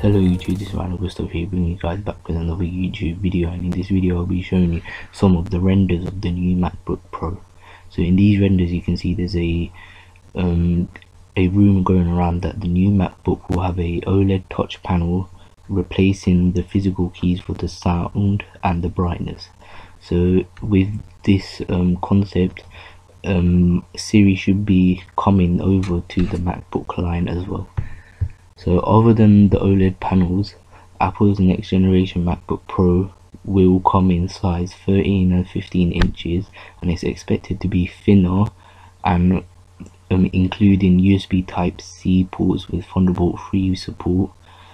Hello YouTube, this is Ryan Gustav here, bringing you guys back with another YouTube video, and in this video I'll be showing you some of the renders of the new MacBook Pro. So in these renders you can see there's a rumor going around that the new MacBook will have a OLED touch panel replacing the physical keys for the sound and the brightness. So with this concept, Siri should be coming over to the MacBook line as well. So other than the OLED panels, Apple's next generation MacBook Pro will come in size 13 and 15 inches, and it's expected to be thinner and including USB Type-C ports with Thunderbolt 3 support.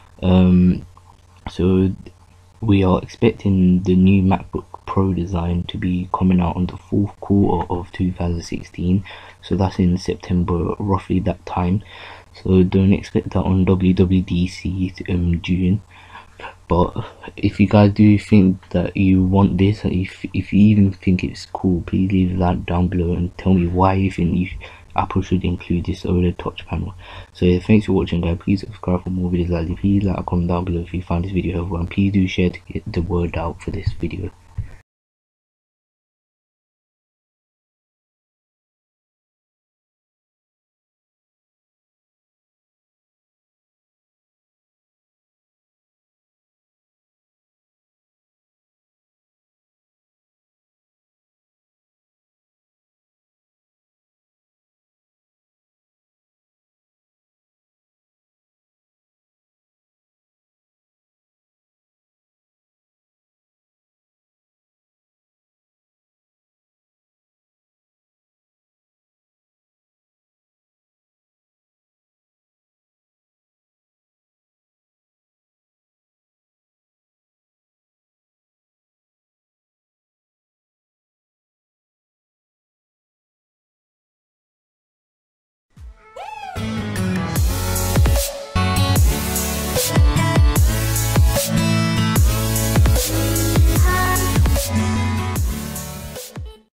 So we are expecting the new MacBook Pro design to be coming out on the fourth quarter of 2016, so that's in September, roughly that time. So don't expect that on WWDC June. But if you guys do think that you want this, if you even think it's cool, please leave that down below and tell me why you think Apple should include this OLED touch panel. So yeah, thanks for watching guys. Please subscribe for more videos like this. Please like and comment down below if you found this video helpful, and please do share to get the word out for this video.